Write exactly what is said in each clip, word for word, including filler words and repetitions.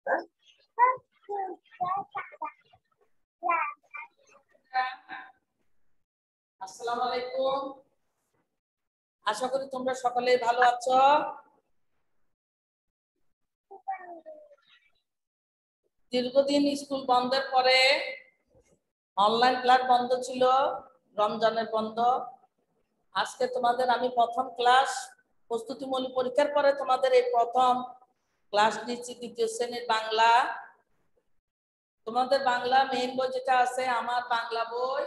আসসালামু আলাইকুম। আশা করি তোমরা সকলেই ভালো আছো। দীর্ঘদিন স্কুল বন্ধের পরে অনলাইন ক্লাস বন্ধ ছিল, রমজানের বন্ধ। আজকে তোমাদের আমি প্রথম ক্লাস, প্রস্তুতিমূলক পরীক্ষার পরে তোমাদের এই প্রথম ক্লাস নিচ্ছি, দ্বিতীয় শ্রেণীর বাংলা। তোমাদের বাংলা মেইন বই যেটা আছে, আমার বাংলা বই,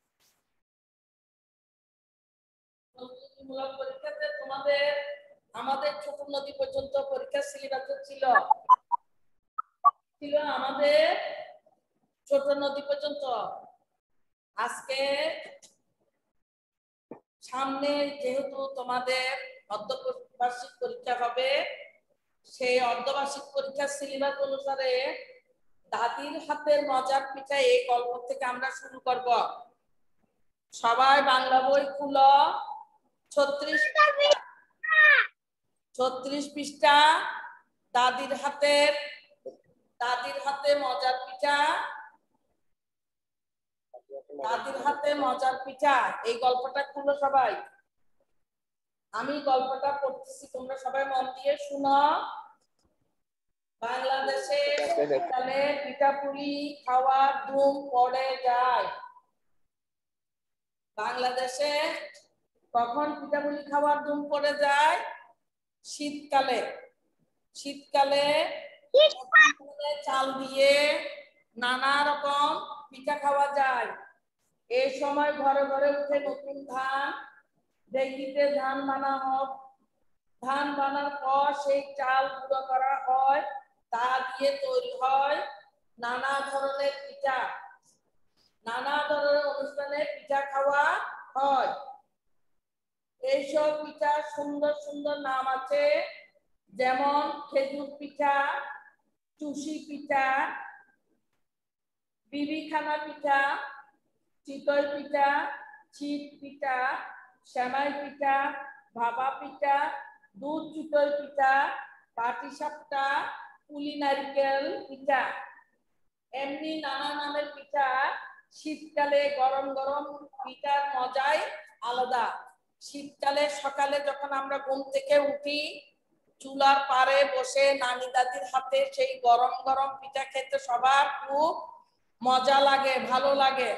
প্রস্তুতিমূলক পরীক্ষাতে তোমাদের আমাদের ছোট নদী পর্যন্ত পরীক্ষা সিলেবাস ছিল ছিল আমাদের ছোট নদী পর্যন্ত। আজকে সামনে যেহেতু তোমাদের অর্ধবার্ষিক পরীক্ষা হবে, সেই অর্ধবার্ষিক পরীক্ষার সিলেবাস অনুসারে দাদির হাতের মজার পিঠা এই গল্প থেকে আমরা শুরু করব। সবাই বাংলা বই খুলো, ছত্রিশ ছত্রিশ পৃষ্ঠা। দাদির হাতের দাদির হাতে মজার পিঠা, দাদির হাতে মজার পিঠা, এই গল্পটা খুলো সবাই। আমি গল্পটা পড়তেছি, তোমরা সবাই মন দিয়ে শুনো। বাংলাদেশে শীতকালে পিঠাপুলি খাওয়ার ধুম পড়ে যায়। বাংলাদেশে কখন পিঠাপুলি খাওয়ার ধুম পড়ে যায়? শীতকালে। শীতকালে চাল দিয়ে নানা রকম পিঠা খাওয়া যায়। এই সময় ঘরে ঘরে উঠে নতুন ধান, ঢেকিতে ধান বানা হয়। ধান বানার পর সেই চাল গুঁড়ো করা হয়, তা দিয়ে তৈরি হয় নানা ধরনের পিঠা। নানা ধরনের অনুষ্ঠানে পিঠা খাওয়া হয়। এইসব পিঠা সুন্দর সুন্দর নাম আছে, যেমন খেজুর পিঠা, চুষি পিঠা, বিবিখানা পিঠা, চিতই পিঠা, ছিট পিঠা, সেমাই পিঠা, ভাপা পিঠা, দুধ চিতই পিঠা, পাটিসাপটা, পুলি নারকেল পিঠা। এমনি নানা নামের পিঠা। শীতকালে গরম গরম পিঠার মজাই আলাদা। শীতকালে সকালে যখন আমরা ঘুম থেকে উঠি, চুলার পাড়ে বসে নানি দাদির হাতে সেই গরম গরম পিঠা খেতে সবার খুব মজা লাগে, ভালো লাগে।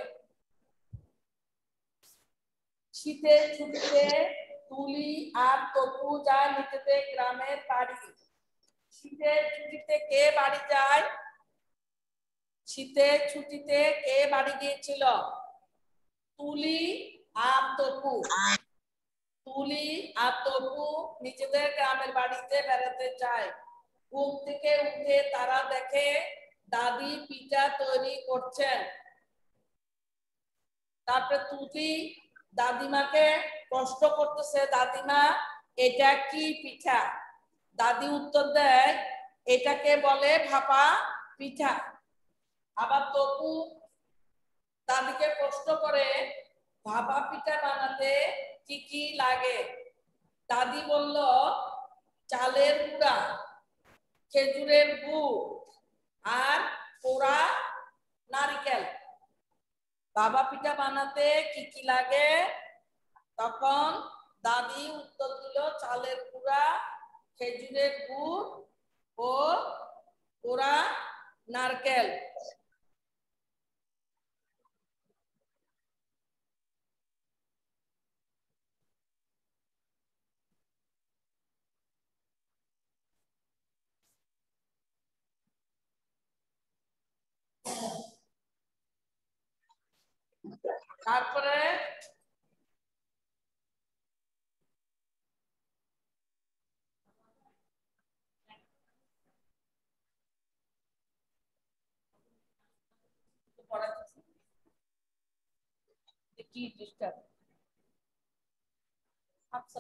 শীতের ছুটিতে তুলি আর তপু যায় নিজেদের গ্রামের বাড়ি। শীতের ছুটিতে কে বাড়ি যায়? শীতের ছুটিতে কে বাড়ি গিয়েছিল? তুলি আর তপু। তুলি আর তপু নিজেদের গ্রামের বাড়িতে বেড়াতে যায়। ঘুম থেকে উঠে তারা দেখে দাদি পিঠা তৈরি করছেন। তারপরে তুলি দাদিমাকে প্রশ্ন করতেছে, দাদিমা এটা কি পিঠা? দাদি উত্তর দেয়, এটাকে বলে ভাপা পিঠা। আবার তপু দাদিকে প্রশ্ন করে, ভাপা পিঠা বানাতে কি কি লাগে? দাদি বলল, চালের গুঁড়া, খেজুরের গুড় আর পোড়া নারকেল। ভাপা পিঠা বানাতে কি কি লাগে? তখন দাদি উত্তর দিল, চালের গুঁড়া, খেজুরের গুড় ও পোড়া নারকেল। তারপরে কি ডিস্টার্ব আচ্ছা।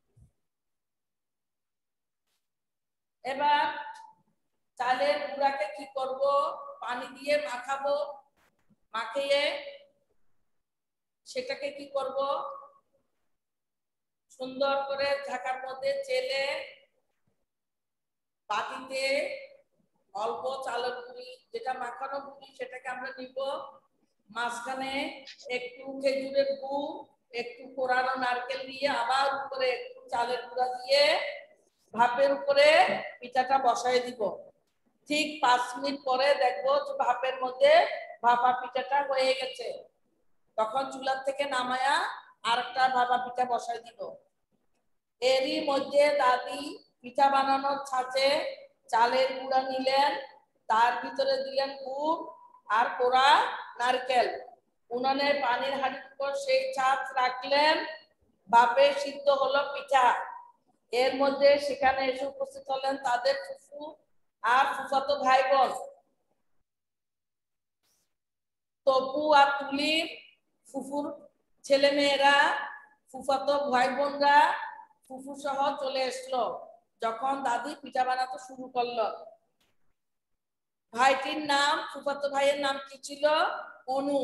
এবার চালের গুঁড়াকে কি করব? পানি দিয়ে মাখাবো। মাখিয়ে সেটাকে কি করব? সুন্দর করে ঢাকার মধ্যে চেলে বাটিতে অল্প চালের গুঁড়ি যেটা মাখানো গুঁড়ি সেটাকে আমরা নিব, মাঝখানে একটু খেজুরের গুড়, একটু কোরানো নারকেল দিয়ে আবার উপরে একটু চালের গুঁড়া দিয়ে ভাপের উপরে পিঠাটা বসাই দিব। ঠিক পাঁচ মিনিট পরে দেখবো যে ভাপের মধ্যে ভাপা পিঠাটা হয়ে গেছে, তখন চুলার থেকে নামায়া আরেকটা ভাপা পিঠা বসাই দিব। এরই মধ্যে দাদি পিঠা বানানোর ছাঁচে চালের গুঁড়া নিলেন, তার ভিতরে দিলেন গুড় আর কোরা নারকেল, উনানে পানির হাঁড়ির উপর সেই ছাঁচ রাখলেন, ভাপে সিদ্ধ হলো পিঠা। এর মধ্যে সেখানে এসে উপস্থিত হলেন তাদের ফুফু আর ফুফাতো ভাই বোন, তপু আর তুলির ফুফুর ছেলে মেয়েরা, ফুফাতো ভাই বোনরা ফুফু সহ চলে এসলো। যখন দাদি পিঠা বানাতে শুরু করলো, ভাইটির নাম, ফুফাতো ভাইয়ের নাম কি ছিল? অনু।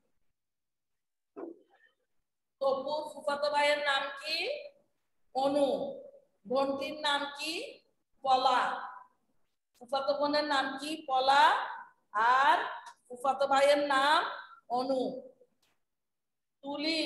তপুর ফুফাতো ভাইয়ের নাম কি? অনু। বোনটির নাম কি? পলা। ফুফাতো বোনের নাম কি? পলা। আর ফুফাতো ভাইয়ের নাম অনু। তুলি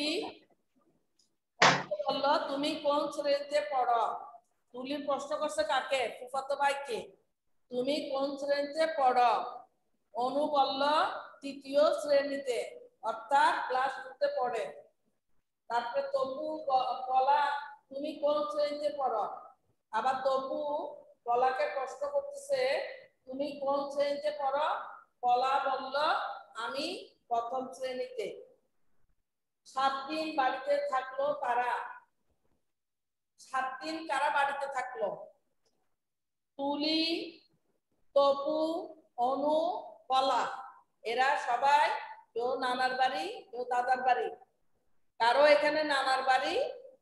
বলল তুমি কোন শ্রেণীতে পড়ো? তুলি প্রশ্ন করছে কাকে? ফুফাতো ভাইকে, তুমি কোন শ্রেণীতে পড়ো? অনু বলল তৃতীয় শ্রেণীতে, অর্থাৎ ক্লাস টুতে পড়ে। তারপরে তপু বলা তুমি কোন শ্রেণীতে পড়ো? আবার তপু বলাকে প্রশ্ন করতেছে তুমি কোন শ্রেণীতে পড়ো? বলা বলল আমি প্রথম শ্রেণীতে। সাত দিন বাড়িতে থাকলো তারা। সাত দিন কারা বাড়িতে থাকলো? তুলি, তপু, অনু, পলা, এরা সবাই কেউ নানার বাড়ি কেউ দাদার বাড়ি। কারো এখানে নানার বাড়ি,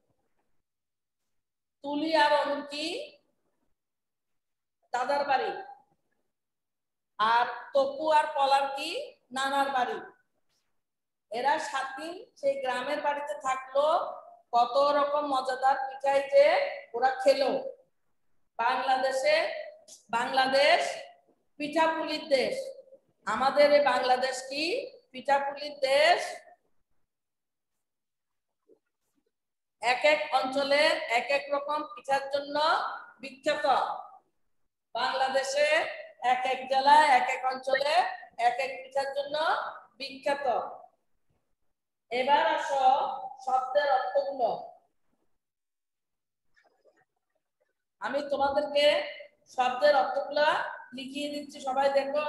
তুলি আর অনু কি দাদার বাড়ি, আর তপু আর পলার কি নানার বাড়ি। এরা সাত দিন সেই গ্রামের বাড়িতে থাকলো, কত রকম মজাদার পিঠাই যে ওরা খেলো। বাংলাদেশে, বাংলাদেশ পিঠাপুলির দেশ। আমাদের এই বাংলাদেশ কি পিঠাপুলির দেশ? এক এক অঞ্চলে এক এক রকম পিঠার জন্য বিখ্যাত। বাংলাদেশে এক এক জেলায় এক এক অঞ্চলে এক এক পিঠার জন্য বিখ্যাত। এবার আসো শব্দের অর্থগুলো। আমি তোমাদেরকে শব্দের অর্থগুলো লিখিয়ে দিচ্ছি, সবাই দেখো।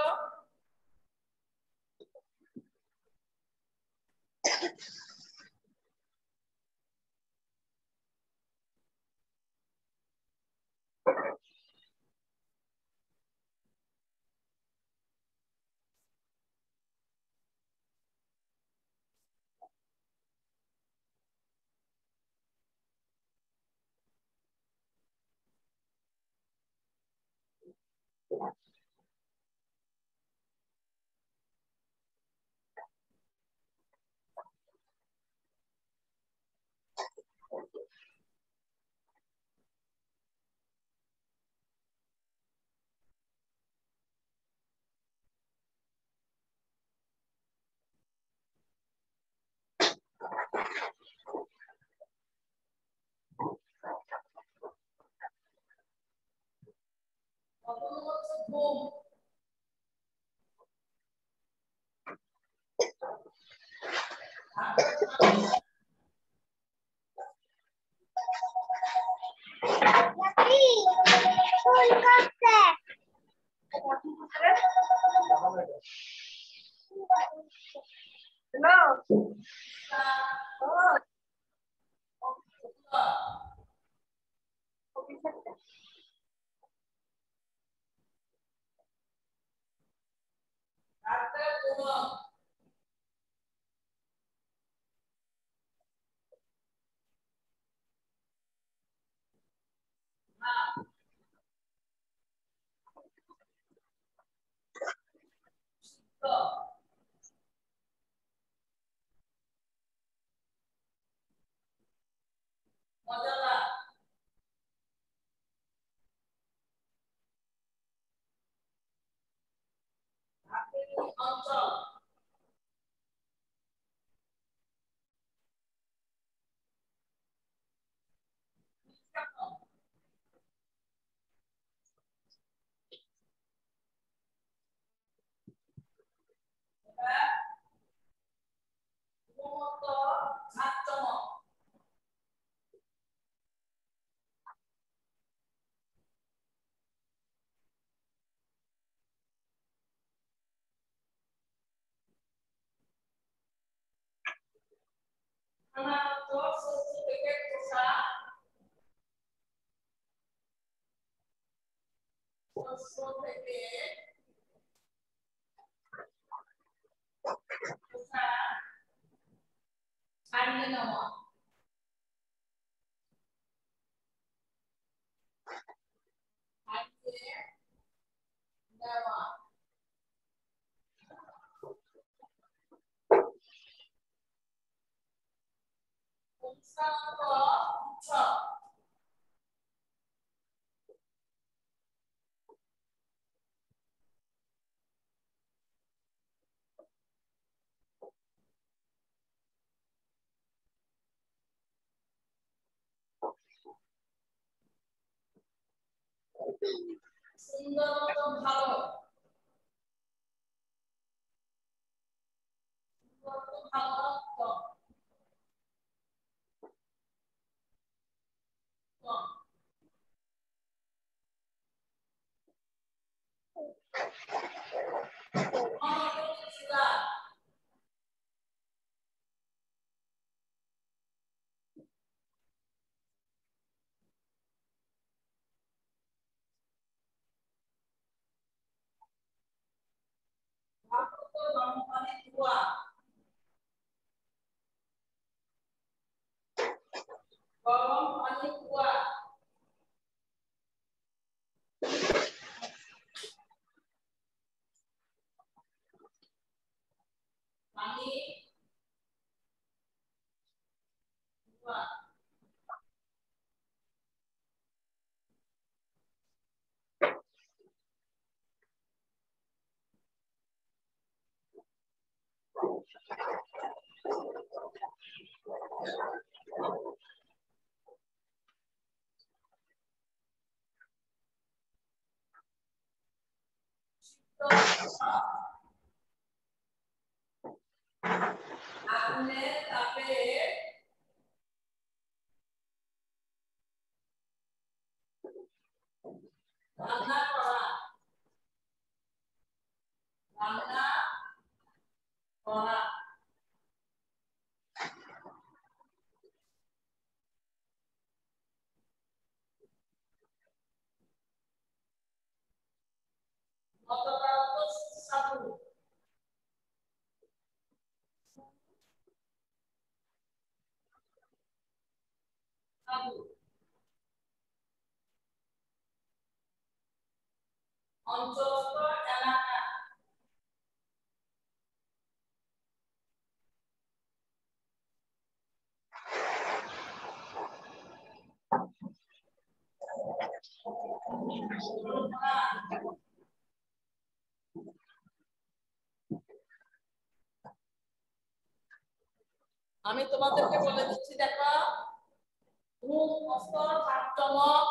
অঞ্চল ছাড়িয়ে নেওয়া ছাড়িয়ে নেওয়া সুন্দর মতো ভালো ভালো গরম পানি ধোয়া গরম পানি ধোয়া পানি ধোয়া আগুনের তাপে রান্না করা রান্না করা গতকাল তো সুস্বাদু সাধু অঞ্চলগত এলাকা আমি তোমাদেরকে বলে দিচ্ছি দেখো ধূম অস্তর ঝাঁকচমক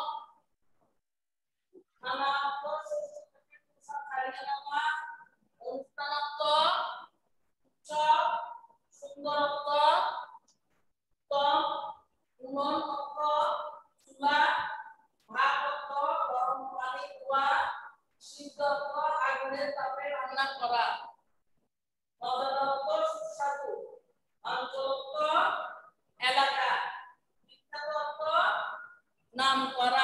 নানাত্ব ছাড়িয়ে নেওয়া অনুষ্ঠানত্ব উৎসব সুন্দরত্ব তম উন্নয়নত্ব চুলা ভাতত্ব গরম পানি ধোয়া শীতত্ব আগুনের তাপে রান্না করা মজাদাত্ব সুস্বাদু অঞ্চলত্ব এলাকা বিখ্যাতত্ব নাম করা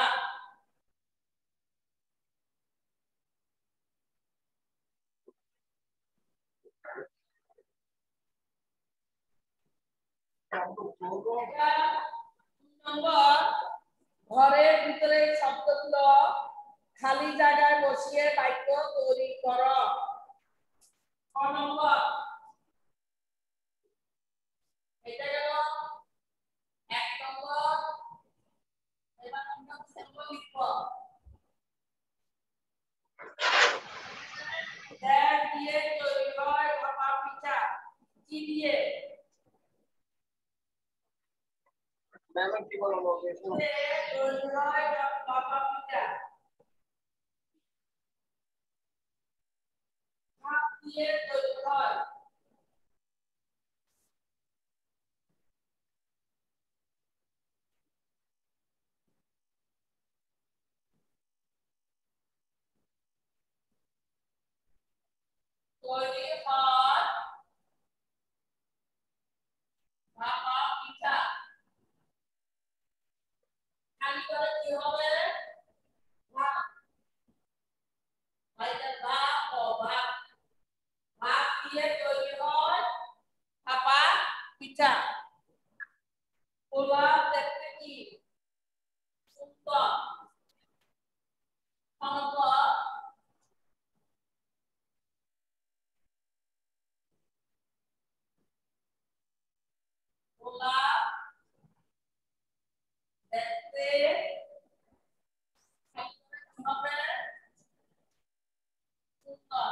নম্বর ঘরের ভিতরে শব্দগুলো খালি জায়গায় বসিয়ে বাক্য তৈরি করো ছ নম্বর এটা গেল এক নম্বর এবার আমরা শব্দ লিখব দেড় দিয়ে তৈরি হয় কি দিয়ে ম্যাম কি বলবো বাবা পিতা ভাগ দিয়ে তৈরি হয় তৈরি হয় বাবা পিতা খালি করে কি হবে ভাগ বাইরে ভাগ ও ভাগ ভাগ দিয়ে তৈরি হয় বাবা পিতা গোলাপ দেখতে কি সুন্দর সুন্দর গোলাপ দেখতে হবে সুন্দর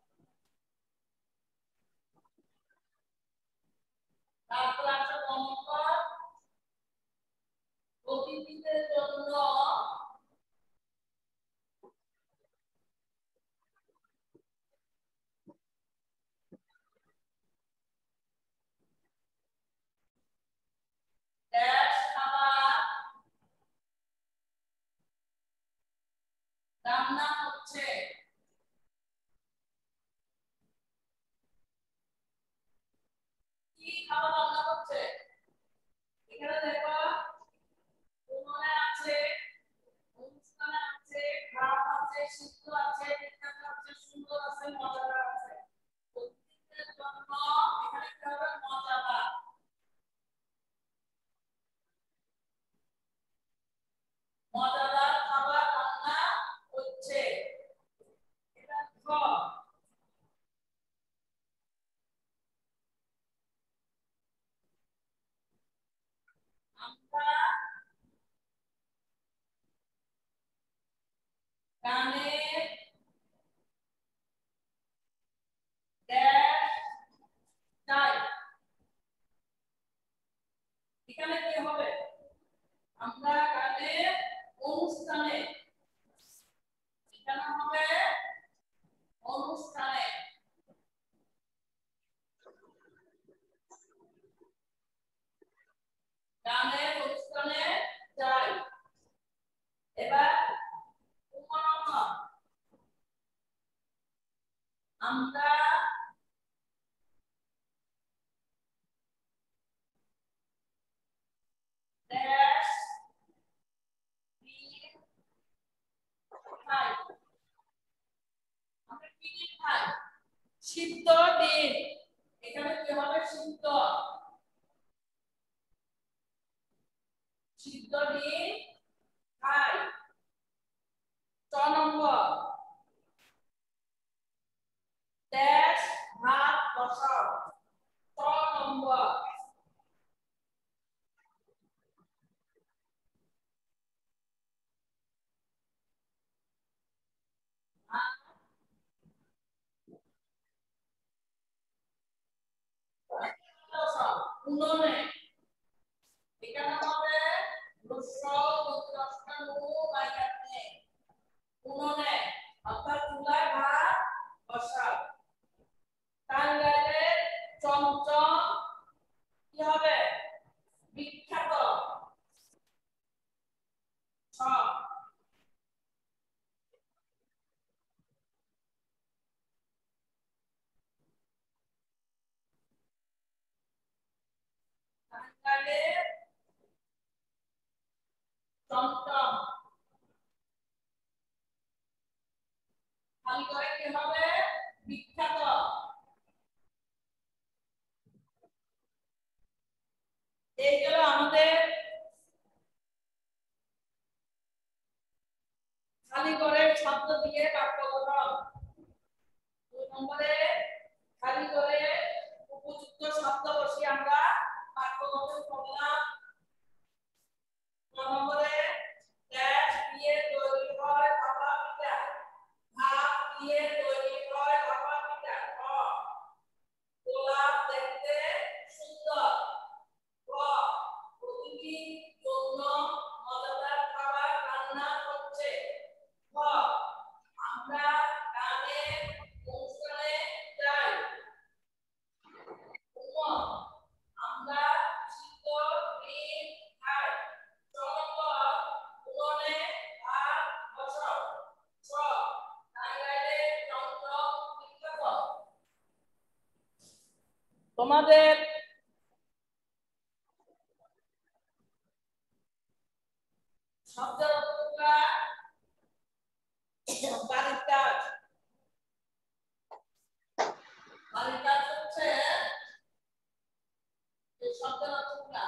তারপর আছে অঙ্কন অতিথিদের জন্য ড্যাশ খাবার রান্না হচ্ছে কি খাবার রান্না হচ্ছে এখানে দেখো উনুনে আছে অনুষ্ঠানে আছে ভাত আছে সিদ্ধ আছে বিখ্যাত আছে সুন্দর আছে মজাদার আছে অতিথিদের জন্য এখানে কি হবে মজাদার মজাদার খাবার রান্না হচ্ছে এটা খ আমরা গানে ড্যাশ চাই এখানে কি হবে আমরা গানে অনুষ্ঠানে এখানে হবে অনুষ্ঠানে গানের অনুষ্ঠানে যাই এবার উপনাম আমরা ড্যাশ দিন খাই আমরা কি দিন খাই সিদ্ধ ডিম এখানে কি হবে সিদ্ধ সিদ্ধ ডিম খাই ছ নম্বর ড্যাশ ভাত বসাও ছ নম্বর উনুনে এখানে হবে রসল দশটা নু বাইকাতে উনুনে অর্থাৎ চুলায় ভাত বসাও টাঙ্গাইলে চমচম কি হবে বিখ্যাত ছ টাঙ্গাইলে চমচম খালি করে কি হবে বিখ্যাত এই গেল আমাদের খালি করে শব্দ দিয়ে বাক্য গঠন দুই নম্বরে খালি করে উপযুক্ত শব্দ বসিয়ে আমরা বাক্য গঠন করলাম তিন নম্বরে ড্যাশ দিয়ে তৈরি হয় ভাপা পিঠা ভাপ দিয়ে তৈরি হয় ভাপা পিঠা খ গোলাপ দেখতে তোমাদের শব্দের অর্থগুলা বাড়ির কাজ বাড়ির কাজ হচ্ছে এই শব্দের অর্থগুলা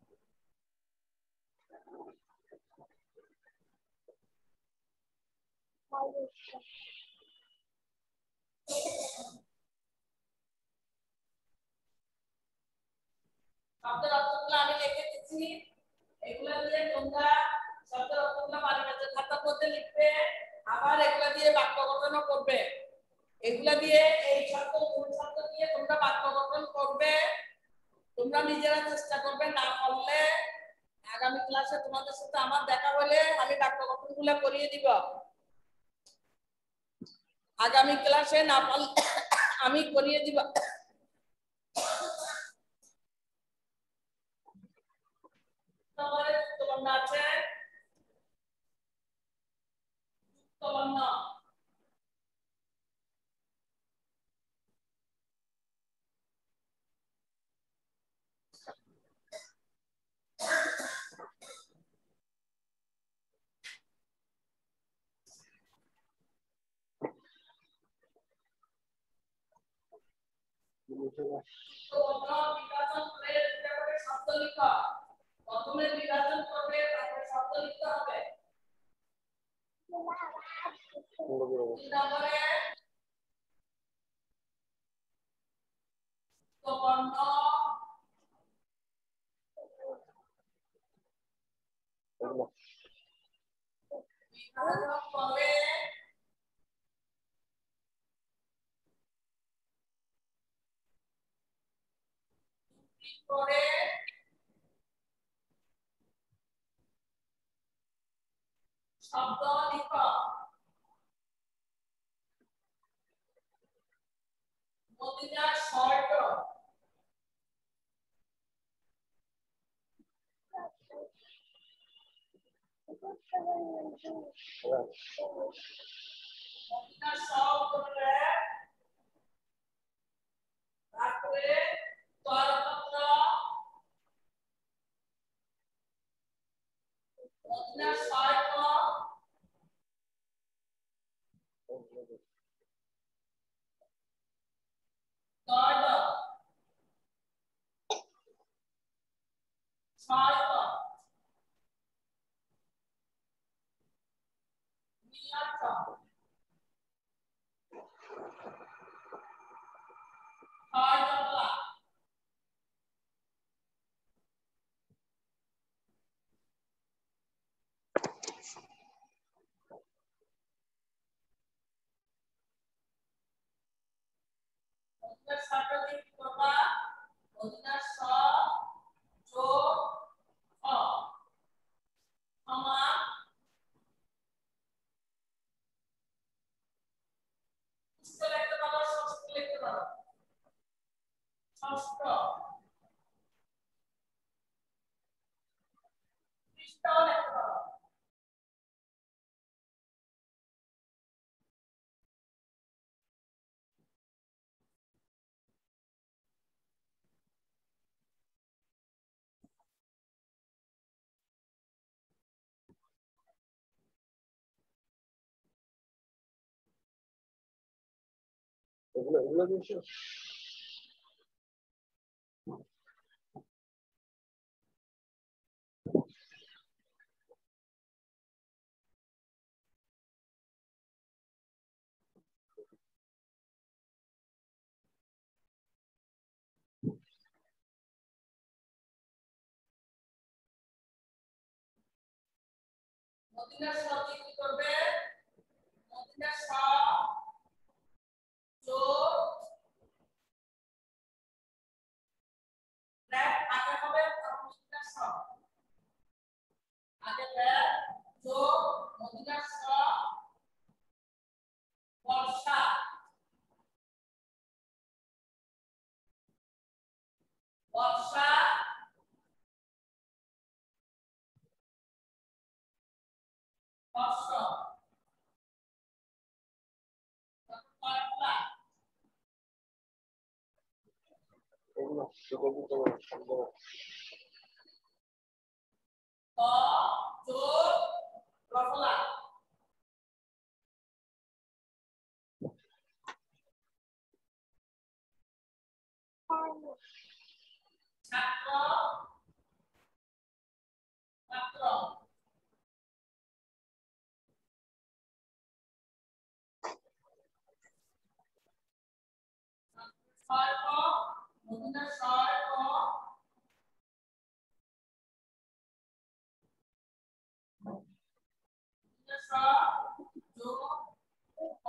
শব্দের অর্থগুলো আমি লিখে দিচ্ছি এগুলা দিয়ে তোমরা শব্দের অর্থগুলো বাড়ির কাজের খাতার মধ্যে লিখবে আবার এগুলা দিয়ে বাক্য গঠনও করবে এগুলা দিয়ে এই শব্দ মূল শব্দ দিয়ে তোমরা বাক্য গঠন করবে তোমরা নিজেরা চেষ্টা করবে না পারলে আগামী ক্লাসে তোমাদের সাথে আমার দেখা হলে আমি বাক্য গঠনগুলো করিয়ে দিব আগামী ক্লাসে না পারলে আমি করিয়ে দিব তোমাদের তোমার আছে তোমার না তোমরা বিভাজন করে তারপরে শব্দ লিখো প্রথমে বিভাজন করবে তারপরে শব্দ লিখতে হবে তারপরে বর্ণ বিভাজন করে করে শব্দ লিখো মদিনা শর্ট মদিনা সব করে তারপরে তরপত্র মদিনা শর্ট দর্দ শর্ট মিয়াট হরদলা মদিনা শর্ট দিক করবা মদিনা শ জো খ ক্ষমা ষষ্ঠ লিখতে পারো ষষ্ঠ লিখতে পারো ষষ্ঠ পৃষ্ঠ লিখতে পারো এগুলো এগুলো দিয়েছো মদিনা শ কি করবে মদিনা শ জো ব্র্যাক আগে হবে মদিনা শ আগে ব্র্যাক জো মদিনা শ বর্ষা বর্ষা বর্ষ এগুলো বিকল্পিত শব্দ ক যোগ রফলা ছাত্র ছাত্র ছয় ক মদিনা ছয় ক মদিনা ছয় যোগ ক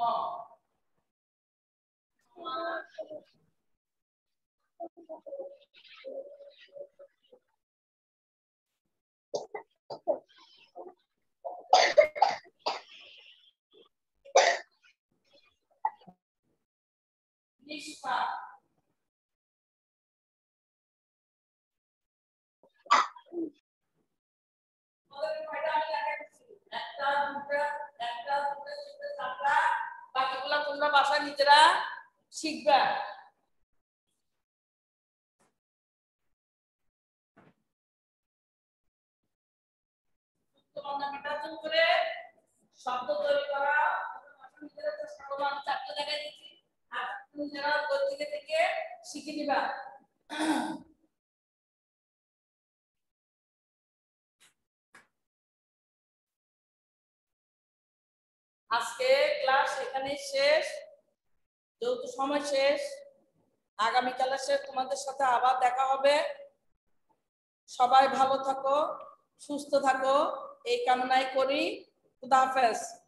নিষ্পাপ একটা দুটা একটা দুটা তিনটা চারটা বাকিগুলো তোমরা বাসায় নিজেরা শিখবা তোমরা নির্বাচন করে শব্দ তৈরি করা নিজেরা চেষ্টা করবো আমি চারটে দেখাই দিচ্ছি আর নিজেরা বই থেকে থেকে শিখে নিবা আজকে ক্লাস এখানে শেষ যেহেতু সময় শেষ আগামী ক্লাসে তোমাদের সাথে আবার দেখা হবে সবাই ভালো থাকো সুস্থ থাকো এই কামনাই করি খুদা হাফেজ।